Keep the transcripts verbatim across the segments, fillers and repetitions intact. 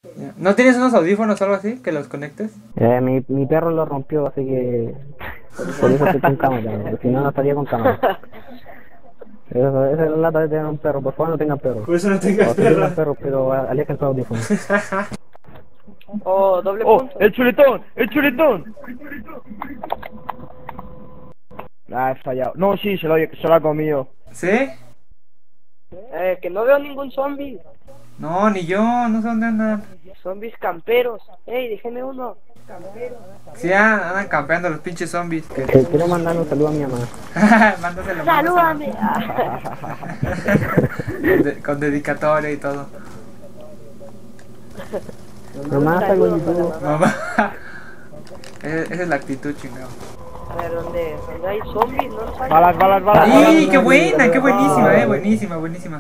¿No tienes unos audífonos o algo así que los conectes? Eh, mi, mi perro lo rompió, así que por eso estoy con cámara, porque si no, no estaría con cámara. Eso, esa es la lata de tener un perro, por favor no tengan perro. Por eso no tengas O si tengan perro. perro, pero alejen sus audífonos. Oh, doble ¡Oh! punto. ¡El chuletón! ¡El chuletón! Ah, he fallado. No, sí, se lo, se lo ha comido. ¿Sí? Eh, que no veo ningún zombie. No, ni yo, no sé dónde andan. Zombies camperos. Ey, déjeme uno. Sí, ah, andan campeando los pinches zombies. Que... Eh, quiero mandar un saludo a mi mamá. Mándaselo, ¡Salúdame! con, de, con dedicatoria y todo. Mamá, salgo en YouTube. Mamá. Esa esa es la actitud, chingado. A ver, ¿dónde, dónde hay zombies? No los hay. Balas, balas, balas. ¡Y qué buena! ¡Qué buenísima, eh! Buenísima, buenísima.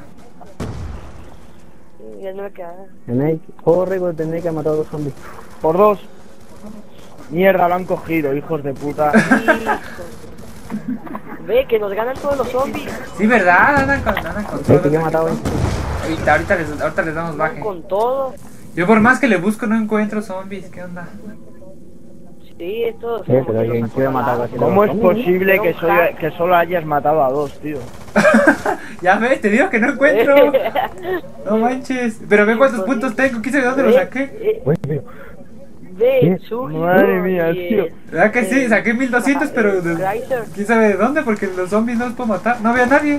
Sí, ya no me queda. Tenéis, corre, güey, tenéis que matar a dos zombies. Por dos. Mierda, lo han cogido, hijos de puta. Hijo. Ve, que nos ganan todos los zombies. Sí, ¿verdad? Andan con, andan con Es que todo. yo he matado a veinte. Ahorita, ahorita, les, ahorita les damos baje. Con todo. Yo por más que le busco no encuentro zombies. ¿Qué onda? Sí, estos. Sí, pero yo, yo he matado casi ¿Cómo es todos los zombies. posible que, soy, que solo hayas matado a dos, tío? Ya ves, te digo que no encuentro. No manches. Pero ve cuántos puntos tengo. ¿Quién sabe dónde los saqué? Güey, pero- Ve, ¿Qué? Sugi. Madre mía, tío. ¿Verdad que sí? Saqué mil doscientos, pero de- Chrysler. quién sabe de dónde, porque los zombies no los puedo matar. No veo a nadie.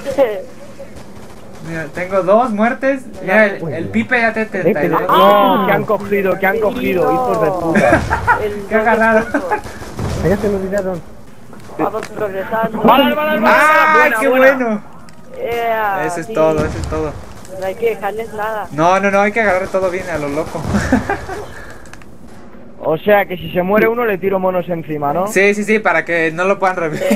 Mira, tengo dos muertes. Mira, el, el Pipe ya te treinta y dos. No, que han cogido, que han cogido, hijos de puta. El ¿Qué agarraron? Allá se lo olvidaron. Vamos progresando. ¡Balas, balas, balas! ¡Ah, Buena, qué buena. bueno! Yeah, Eso es sí. todo, eso es todo. No hay que dejarles nada. No, no, no, hay que agarrar todo bien a lo loco. O sea que si se muere uno le tiro monos encima, ¿no? Sí, sí, sí, para que no lo puedan revivir.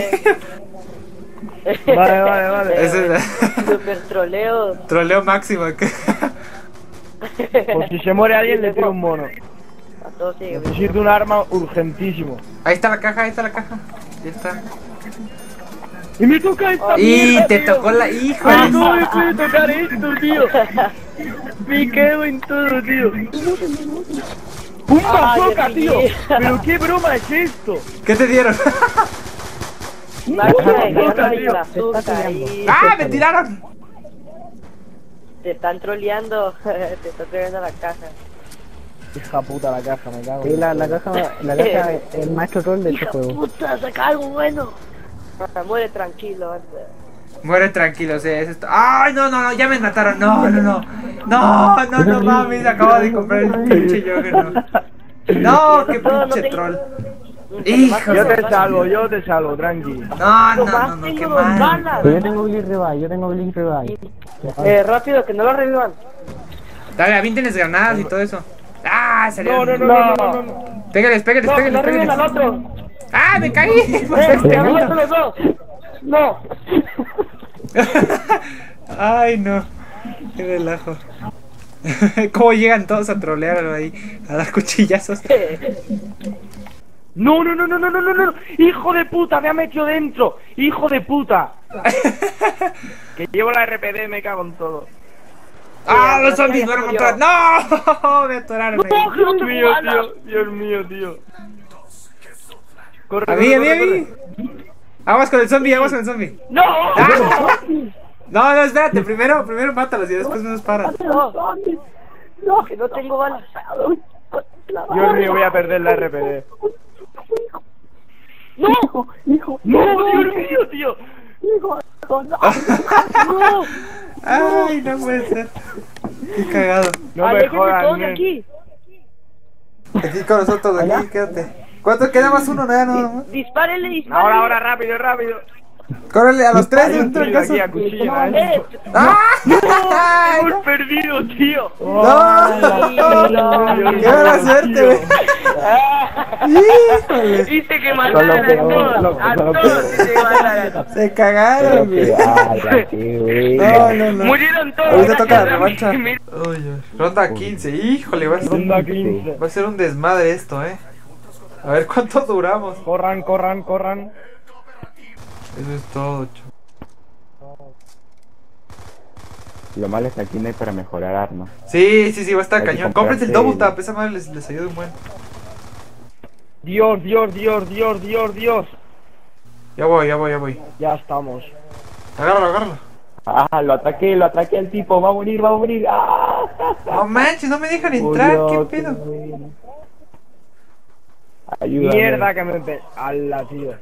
Vale, vale, vale. Ese es Super troleo. troleo máximo. que- Por si se muere alguien le tiro un mono. A todos sigue. Necesito un arma urgentísimo. Ahí está la caja, ahí está la caja. Ahí está. ¡Y me toca esta Y mierda, te tío! tocó la ¡Ay, hija. no me puede tocar esto, tío! Me quedo en todo, tío. ¡Un Ay, bazooka, el tío! pillé. ¿Pero qué broma es esto? ¿Qué te dieron? Máquina de Bazooka, guerra y tío. bazooka ahí. ¡Ah, me tiraron! Te están troleando. Te están troleando la caja. Hija puta la caja, me cago. Sí, la, la caja, la caja es el maestro troll de este Hija juego. puta, saca algo bueno. Muere tranquilo. Muere tranquilo, sí, eso está. ¡Ay, no, no, no! Ya me mataron. No, no, no. No, no, no mames. Acabo de comprar el pinche Juggernaut. No, qué No, no pinche tengo- troll. Hijo Yo de- te salvo, yo te salvo, tranqui. No, no, no, no, Tengo qué dos mal. balas. Pero yo tengo Billy Revive, yo tengo Billy Revive. Eh, rápido, que no lo revivan. Dale, avíntenles granadas y todo eso. ¡Ah, salió! No, no, no, no, no, no, no. Pégales, pégales, No, que pégales, no reviven pégales. al otro. ¡Ah, me caí! Por Eh, el que no segundo. los dos. No. Ay, no. Qué relajo. ¿Cómo llegan todos a trolearlo ahí? A dar cuchillazos. No, no, no, no, no, no, no, no. Hijo de puta, me ha metido dentro. Hijo de puta. Que llevo la R P D, me cago en todo. ¡Ah, los zombies fueron contra... ¡No! Me atoraron ahí. Dios mío, tío. Dios mío, tío. Corre, A mí, a corre, mí, a corre, mí. Aguas con el zombie, aguas con el zombie. ¡No! ¡Ah! No, no, espérate. Primero, primero mátalos y después nos paran. No. No, que no tengo balas. Dios mío, voy a perder la R P D. No. ¡No, Dios mío, tío! No. Ay, no puede ser. Qué cagado. No me Aléjense jodas, todos de nen. aquí. Aquí con nosotros, aquí, quédate. ¿Cuánto queda más uno? Nada, no, no. Dispárenle, dispárenle. Ahora, ahora, rápido, rápido. Córrele a los tres dentro del Tío, caso. aquí a cuchillo, Eh, ¿eh? ¡Ah! Ay, ¡Hemos perdido, tío! ¡No! no. ¡Qué mala suerte, güey! ¡Híjole! Dice que Son mataran los a peores, todos. loco, A son los todos peores. dice que mataran. Se cagaron, güey. No, no, no. Murieron todos. Ahorita toca la gracias a revancha. mí. Uy, ronda quince. Híjole, va a ser, Ronda quince. va a ser un desmadre esto, eh. A ver cuánto duramos. Corran, corran, corran. Eso es todo, cho. Lo malo es que aquí no hay para mejorar armas. Sí, sí, sí, va a estar Hay que cañón. Cómprense el double comprarse tap, esa madre les, les ayuda un buen. Dios, Dios, Dios, Dios, Dios, Dios. Ya voy, ya voy, ya voy. Ya estamos. Agárralo, agárralo. Ah, lo ataqué, lo ataqué al tipo, va a morir, va a morir. ¡Ah! No manches, no me dejan entrar, ¿qué Murió, pedo? bueno. Ayúdame. Mierda que me pe... Ala, tío.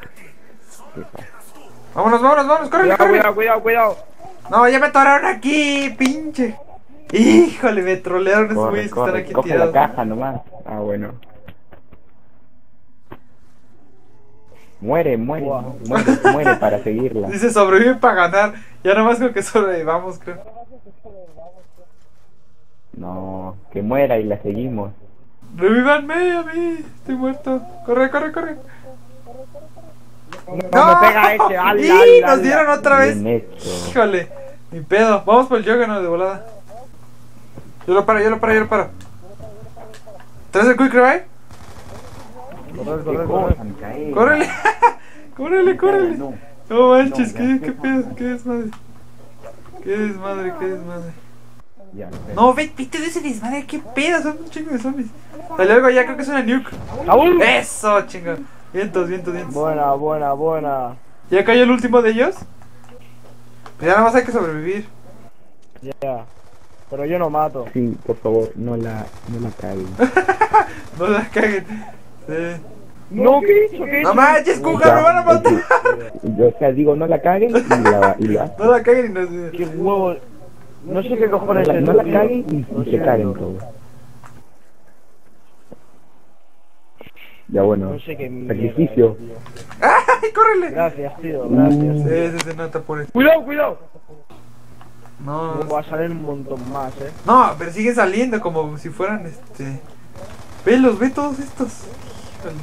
Vámonos, vámonos, vámonos, córrele, Cuidado, córrele. cuidado, cuidado, cuidado. No, ya me atoraron aquí, pinche. Híjole, me trolearon esos Corre, güeyes que están corre, aquí coge tirados. la caja nomás. Ah, bueno. Muere, muere, Wow. muere, muere para seguirla. Dice sobrevive para ganar. Ya nomás con que sobrevivamos, creo. No, que muera y la seguimos. Revívanme a mí, estoy muerto. Corre, corre, corre. No, me pega ese, ala, ¡Y ala, nos ala. dieron otra vez! Bien hecho. Híjole, ni pedo. Vamos por el Juggernaut de volada. Yo lo paro, yo lo paro, yo lo paro. ¿Traes el Quick Revive? Correr, Qué correr, correr. cosa, Micael. ¡Córrele! ¡Córrele, córrele! No. No manches, No, ¿qué, ya. qué pedo? ¿Qué desmadre? ¿Qué desmadre? ¿Qué desmadre? Ya, No, ve, viste de ese desmadre, ¿qué pedo? Son un chingo de zombies. Salió algo allá, creo que es una nuke. ¡Aún! Eso, chinga. Vientos, vientos, vientos. Buena, buena, buena. ¿Ya cayó el último de ellos? Pues ya nada más hay que sobrevivir. Ya. Pero yo no mato. Sí, por favor, no la, no la caguen. No la caguen. Sí. No, ¿qué he dicho? ¿Qué he No dicho? manches, Cuca, me van a matar. Yo, o sea, digo, no la caguen y la, y la, No la caguen y no sé. Qué huevo. No sé qué no cojones la, es no eso, la tío. caguen y, Lo y se siento. caguen todos. Ya bueno, No sé qué mierda sacrificio. es, tío. ¡Ay, córrele! Gracias, tío, gracias. Sí, sí, sí, no te apures. Cuidado, cuidado. No, Va a salir un montón más, eh. no, pero siguen saliendo como si fueran este. Velos, ve todos estos. Híjole.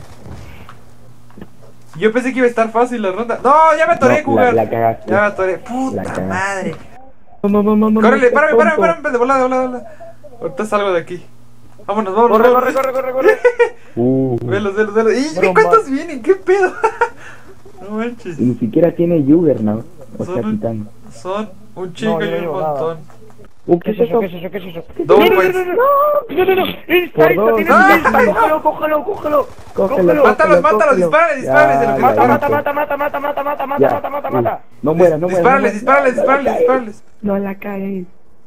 Yo pensé que iba a estar fácil la ronda. No, ya me atoré, No, jugar. la- la cagaste. Ya me atoré. La Puta cagaste. madre. No, no, no, no, no. Córrele, no, párame, párame, tonto. párame, de volada, de volada, de volada. Ahorita salgo de aquí. Vámonos, vámonos. Corre, vámonos. corre, corre, corre, corre. Uh, Velos, velos, velos. ¡Y Broma. cuántos vienen! ¿Qué pedo? No manches. y ni siquiera tiene Juggernaut. O Son sea, un- titán. Son un chingo No, yo y no un llevo nada. montón. Uh, ¿Qué es eso? ¿Qué es eso? ¿Qué es eso? Double no, no, points. no, no, no, no, no, no, Insta, Por Insta, dos. tienes ¡Ah! Insta, cógelo, cógelo, cógelo. Cógelo, Mátalos, cógelo, mátalos, cógelo. dispárale, dispárale, se lo Ya, que la Mata, dispara. mata, hizo. mata, mata, mata, mata, mata, mata, Ya. mata, mata, mata. No mueras, no mueras. Dispárales, dispárales, dispárales, dispárales. No la cagues.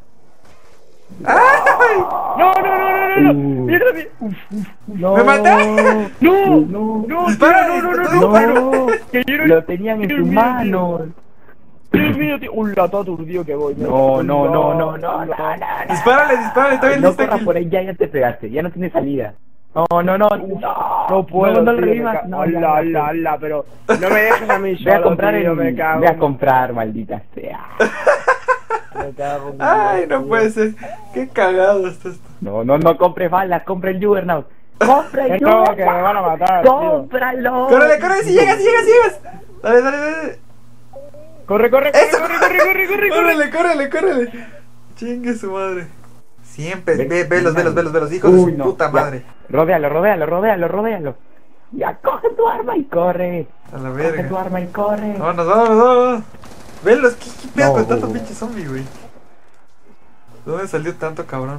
¡Ay! No, no, no, no, no, no. Uh. Mierda, mierda. Uf, uf. No. ¡Me maté! No, No. no, Dispara, tío, no, no, no, dispara. no, No. Que yo no- Lo tenían en Dios sus mío, tío. manos. Dios mío, tío. Un lato aturdido que voy. No, no, no, no, no, no, no. Dispárale, dispárale, todavía No listo corras aquí. por ahí, ya, ya te pegaste, ya no tiene salida. No, no, no, no. No puedo, no, no lo tío, me revivas. ca- No, Hola, ya, hola, hola, pero no me dejes a mí Ve a solo, comprar tío, el, me cago. ve a en- comprar, maldita sea. Me cago en Ay, Dios, no tío. puede ser. Qué cagado está esto. No, no, no compres balas, compra el Juggernaut. ¡Compra el Que no, Juggernaut! que me van a matar, tío. ¡Cómpralo! ¡Córrele, córrele! ¡Si llegas, si llegas, si llegas! Dale, dale, dale. Corre, corre, corre, ¡Eso! corre, corre, corre, corre, corre. ¡Córrele, córrele, córrele! Chingue su madre. Siempre, Ve- ve, velos, velos, velos, velos, hijos de Uy, su no, puta ya. madre. Rodéalo, rodéalo, rodéalo, rodéalo. Ya, coge tu arma y corre. A la Coge tu verga. arma y corre. Vámonos, vámonos, vámonos. Velos, ¿qué, qué pedo No. con tanto pinche zombie, güey? ¿De dónde salió tanto cabrón?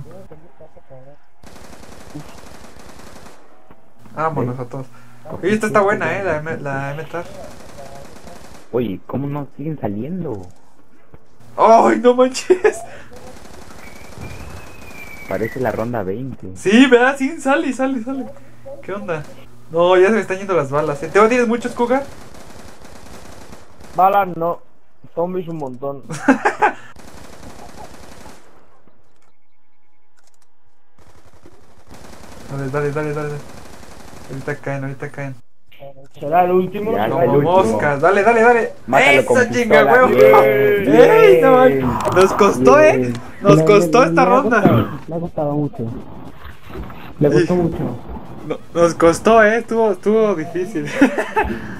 Vámonos a todos. Oye, esta está buena, eh, la M, la M T A R. Oye, ¿cómo no siguen saliendo? ¡Ay, no manches! Parece la ronda veinte. Sí, ¿verdad? Sí, sale, sale, sale. ¿Qué onda? No, ya se me están yendo las balas, eh. ¿Te tienes muchos, Cougar? Balas no. Zombies un montón. Dale, dale, dale, dale. Ahorita caen, ahorita caen. Será el último. Ya, será Como el el último. moscas, dale, dale, dale. Mátalo con ¡Eso, chinga, pistola. huevo! Bien, ¡Ey, no, bien, man! Nos costó, bien. eh. Nos costó esta ronda. Me ha costado mucho. Me costó mucho. No- nos costó, eh. Estuvo, estuvo difícil.